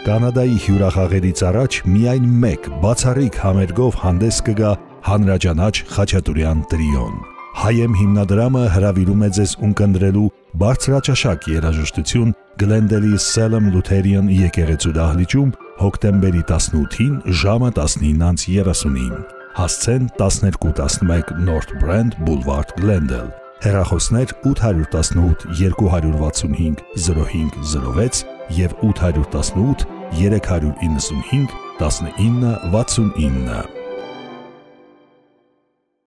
Կանադայի հյուրախաղերից առաջ միայն մեկ բացառիկ համերգով հանդես կգա հանրաճանաչ Խաչատուրյան տրիոն։ Հայեմ հիմնադրամը հրավիրում է ձեզ ունկնդրելու բարձրաճաշակ երաժշտություն Գլենդելի Salem Lutheran եկեղեցու դահլիճում հոկտեմբերի 18-ին ժամը 19:30-ին։ Հասցեն 1211 North Brand Boulevard Glendale։ Հեռախոսներ 818 265 0506 և 818 395 1969